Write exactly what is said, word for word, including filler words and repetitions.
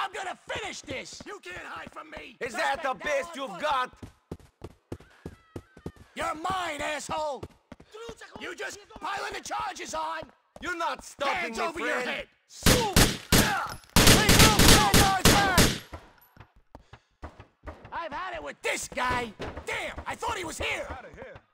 I'm gonna finish this! You can't hide from me! Is that the best you've got? You're mine, asshole! You just piling the charges on! You're not stopping Hands me, over friend. your head! Leave room ten yards back! I've had it with this guy! Damn, I thought he was here! Out of here.